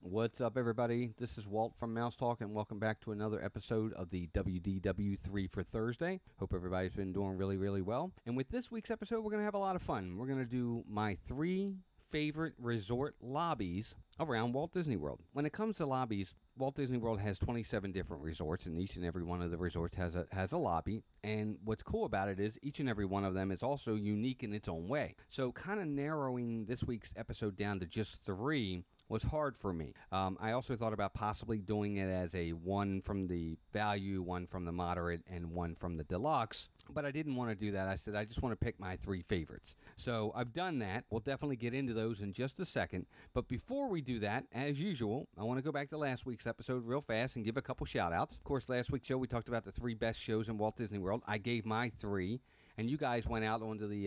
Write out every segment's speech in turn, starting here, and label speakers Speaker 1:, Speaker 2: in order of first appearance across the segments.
Speaker 1: What's up, everybody? This is Walt from Mouse Talk, and welcome back to another episode of the WDW3 for Thursday. Hope everybody's been doing really, really well. And with this week's episode, we're going to have a lot of fun. We're going to do my 3 favorite resort lobbies around Walt Disney World. When it comes to lobbies, Walt Disney World has 27 different resorts, and each and every one of the resorts has a lobby. And what's cool about it is each and every one of them is also unique in its own way. So kind of narrowing this week's episode down to just 3 was hard for me. I also thought about possibly doing it as a 1 from the value, 1 from the moderate, and 1 from the deluxe, but I didn't want to do that. I said I just want to pick my 3 favorites. So I've done that. We'll definitely get into those in just a second, but before we do that, as usual, I want to go back to last week's episode real fast and give a couple shout outs. Of course, last week's show we talked about the 3 best shows in Walt Disney World. I gave my 3, and you guys went out onto the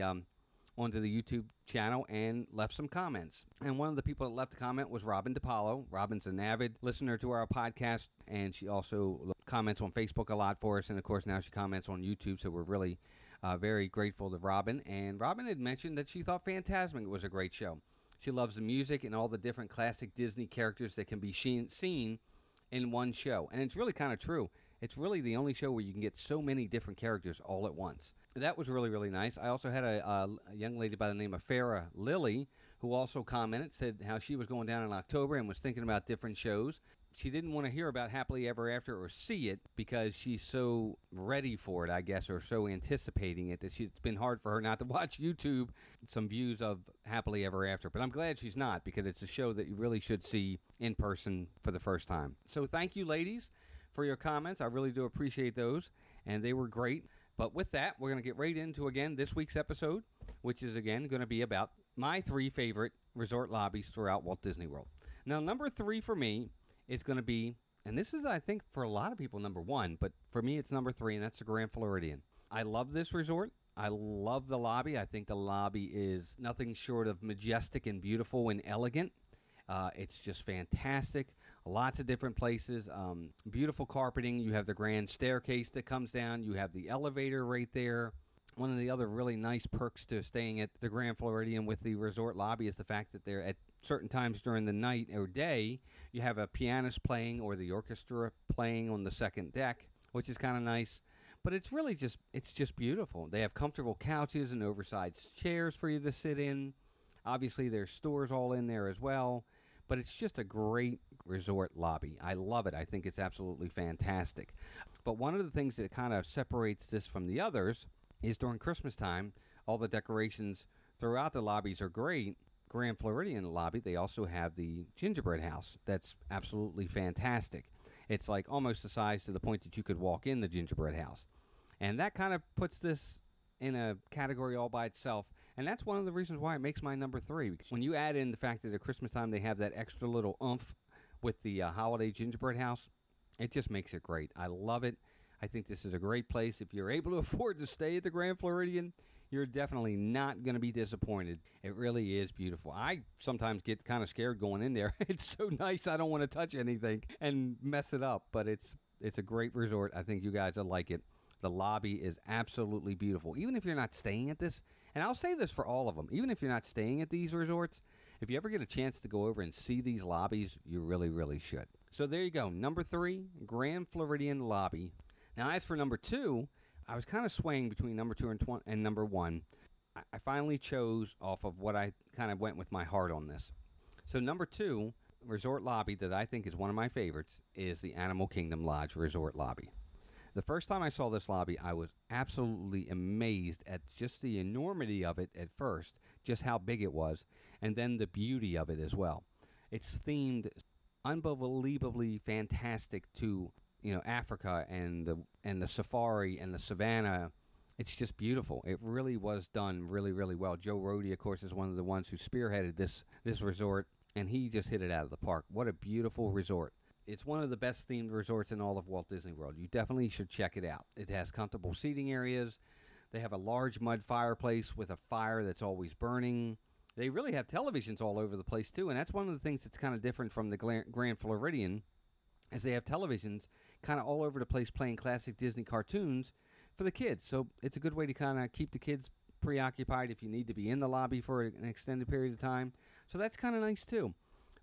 Speaker 1: YouTube channel and left some comments. And one of the people that left a comment was Robin DiPaolo. Robin's an avid listener to our podcast, and she also comments on Facebook a lot for us, and of course now she comments on YouTube, so we're really very grateful to Robin. And Robin had mentioned that she thought Fantasmic was a great show. She loves the music and all the different classic Disney characters that can be seen in one show. And it's really kind of true. It's really the only show where you can get so many different characters all at once. That was really, really nice. I also had a young lady by the name of Farrah Lily who also commented, said how she was going down in October and was thinking about different shows. She didn't want to hear about Happily Ever After or see it because she's so ready for it, I guess, or so anticipating it that it's been hard for her not to watch YouTube some views of Happily Ever After. But I'm glad she's not, because it's a show that you really should see in person for the first time. So thank you, ladies, for your comments. I really do appreciate those, and they were great. But with that, we're going to get right into, again, this week's episode, which is, again, going to be about my 3 favorite resort lobbies throughout Walt Disney World. Now, number 3 for me is going to be, and this is, I think, for a lot of people, number 1, but for me, it's number 3, and that's the Grand Floridian. I love this resort. I love the lobby. I think the lobby is nothing short of majestic and beautiful and elegant. It's just fantastic. Lots of different places. Beautiful carpeting. You have the grand staircase that comes down. You have the elevator right there. One of the other really nice perks to staying at the Grand Floridian with the resort lobby is the fact that they're at certain times during the night or day, you have a pianist playing or the orchestra playing on the second deck, which is kind of nice. But it's really just beautiful. They have comfortable couches and oversized chairs for you to sit in. Obviously, there's stores all in there as well, but it's just a great resort lobby. I love it. I think it's absolutely fantastic. But one of the things that kind of separates this from the others is during Christmas time, all the decorations throughout the lobbies are great. Grand Floridian lobby, they also have the gingerbread house. That's absolutely fantastic. It's like almost the size to the point that you could walk in the gingerbread house. And that kind of puts this in a category all by itself, and that's one of the reasons why it makes my number 3. Because when you add in the fact that at Christmas time they have that extra little oomph with the holiday gingerbread house, it just makes it great. I love it. I think this is a great place. If you're able to afford to stay at the Grand Floridian, you're definitely not going to be disappointed. It really is beautiful. I sometimes get kind of scared going in there. It's so nice, I don't want to touch anything and mess it up, but it's a great resort. I think you guys will like it. The lobby is absolutely beautiful. Even if you're not staying at this, and I'll say this for all of them, even if you're not staying at these resorts, if you ever get a chance to go over and see these lobbies, you really, really should. So there you go. Number 3, Grand Floridian lobby. Now, as for number 2, I was kind of swaying between number 2 and number 1. I finally chose off of what I kind of went with my heart on this. So number 2, resort lobby that I think is one of my favorites is the Animal Kingdom Lodge resort lobby. The first time I saw this lobby, I was absolutely amazed at just the enormity of it at first, just how big it was, and then the beauty of it as well. It's themed unbelievably fantastic to, Africa and the safari and the savannah. It's just beautiful. It really was done really, really well. Joe Rohde, of course, is one of the ones who spearheaded this resort, and he just hit it out of the park. What a beautiful resort. It's one of the best themed resorts in all of Walt Disney World. You definitely should check it out. It has comfortable seating areas. They have a large mud fireplace with a fire that's always burning. They really have televisions all over the place, too, and that's one of the things that's kind of different from the Grand Floridian, is they have televisions kind of all over the place playing classic Disney cartoons for the kids. So it's a good way to kind of keep the kids preoccupied if you need to be in the lobby for an extended period of time. So that's kind of nice, too.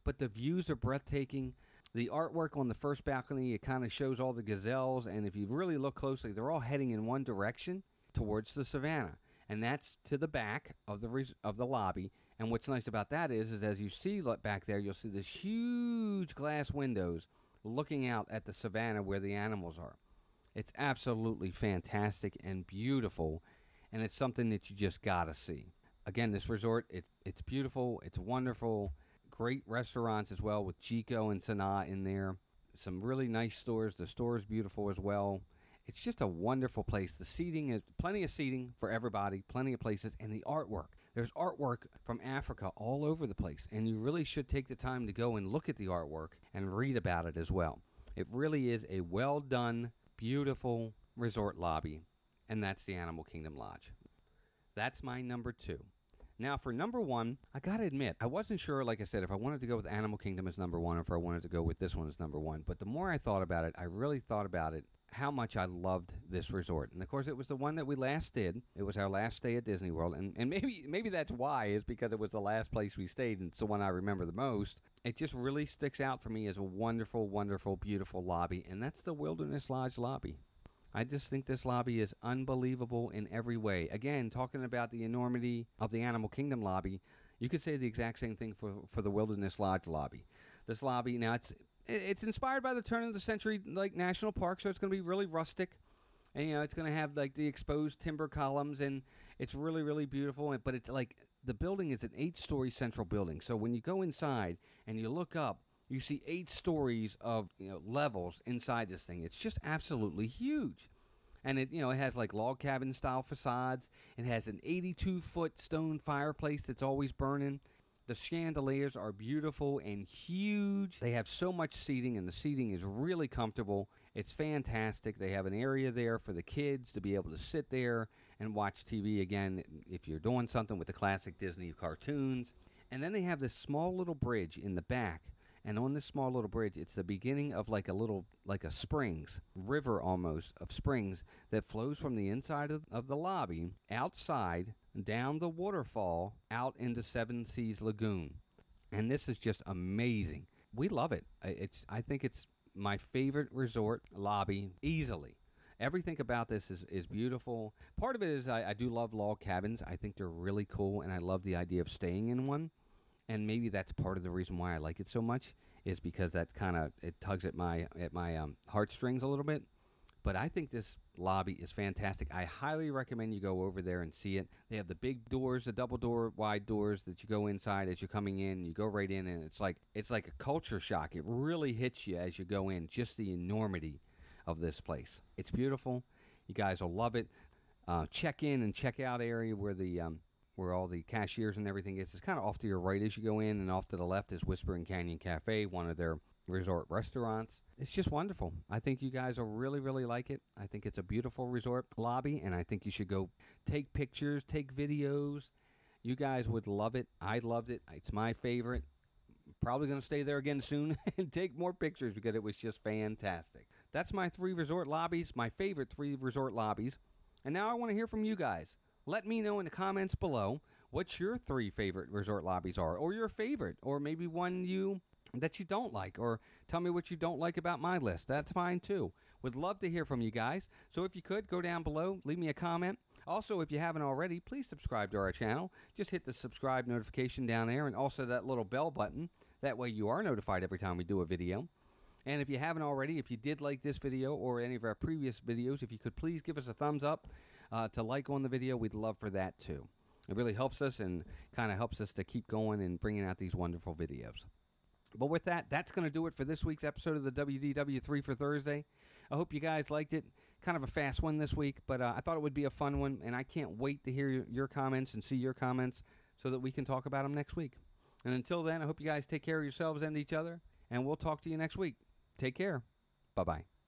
Speaker 1: but the views are breathtaking. The artwork on the first balcony, it kind of shows all the gazelles, and if you really look closely, they're all heading in one direction towards the savannah, and that's to the back of the lobby. And what's nice about that is as you see back there, you'll see this huge glass windows looking out at the savannah where the animals are. It's absolutely fantastic and beautiful, and it's something that you just gotta see. Again, this resort, it's beautiful, it's wonderful. Great restaurants as well with Chico and Sanaa in there. Some really nice stores. The store is beautiful as well. It's just a wonderful place. The seating is plenty of seating for everybody, plenty of places, and the artwork. There's artwork from Africa all over the place, and you really should take the time to go and look at the artwork and read about it as well. It really is a well-done, beautiful resort lobby, and that's the Animal Kingdom Lodge. That's my number 2. Now, for number 1, I got to admit, I wasn't sure, like I said, if I wanted to go with Animal Kingdom as number 1 or if I wanted to go with this one as number 1. But the more I thought about it, I really thought about it, how much I loved this resort. And, of course, it was the one that we last did. It was our last stay at Disney World. And maybe that's why, is because it was the last place we stayed, and it's the one I remember the most. It just really sticks out for me as a wonderful, wonderful, beautiful lobby, and that's the Wilderness Lodge lobby. I just think this lobby is unbelievable in every way. Again, talking about the enormity of the Animal Kingdom lobby, you could say the exact same thing for the Wilderness Lodge lobby. This lobby, now it's inspired by the turn of the century like national park, so it's going to be really rustic. And, it's going to have like the exposed timber columns, and it's really, really beautiful. But it's like the building is an 8-story central building. So when you go inside and you look up, you see 8 stories of levels inside this thing. It's just absolutely huge. And it has like log cabin style facades. It has an 82-foot stone fireplace that's always burning. The chandeliers are beautiful and huge. They have so much seating, and the seating is really comfortable. It's fantastic. They have an area there for the kids to be able to sit there and watch TV again if you're doing something with the classic Disney cartoons. And then they have this small little bridge in the back. And on this small little bridge, it's the beginning of like a springs, river almost, of springs that flows from the inside of the lobby, outside, down the waterfall, out into Seven Seas Lagoon. And this is just amazing. We love it. I think it's my favorite resort lobby, easily. Everything about this is beautiful. Part of it is I do love log cabins. I think they're really cool, and I love the idea of staying in one. And maybe that's part of the reason why I like it so much, is because that it tugs at my heartstrings a little bit. But I think this lobby is fantastic. I highly recommend you go over there and see it. They have the big doors, the double door wide doors that you go inside as you're coming in. You go right in, and it's like a culture shock. It really hits you as you go in, just the enormity of this place. It's beautiful. You guys will love it. Check in and check out area where all the cashiers and everything is. It's kind of off to your right as you go in, and off to the left is Whispering Canyon Cafe, one of their resort restaurants. It's just wonderful. I think you guys will really, really like it. I think it's a beautiful resort lobby, and I think you should go take pictures, take videos. You guys would love it. I loved it. It's my favorite. Probably going to stay there again soon and take more pictures because it was just fantastic. That's my 3 resort lobbies, my favorite 3 resort lobbies. And now I want to hear from you guys. Let me know in the comments below what your 3 favorite resort lobbies are, or your favorite, or maybe one that you don't like, or tell me what you don't like about my list. That's fine too. Would love to hear from you guys. So if you could, go down below, leave me a comment. Also, if you haven't already, please subscribe to our channel. Just hit the subscribe notification down there, and also that little bell button. That way you are notified every time we do a video. And if you haven't already, if you did like this video or any of our previous videos, if you could please give us a thumbs up to like on the video. We'd love for that too. It really helps us and kind of helps us to keep going and bringing out these wonderful videos. But with that, that's going to do it for this week's episode of the WDW3 for Thursday. I hope you guys liked it. Kind of a fast one this week, but I thought it would be a fun one, and I can't wait to hear your comments and see your comments so that we can talk about them next week. And until then, I hope you guys take care of yourselves and each other, and we'll talk to you next week. Take care. Bye-bye.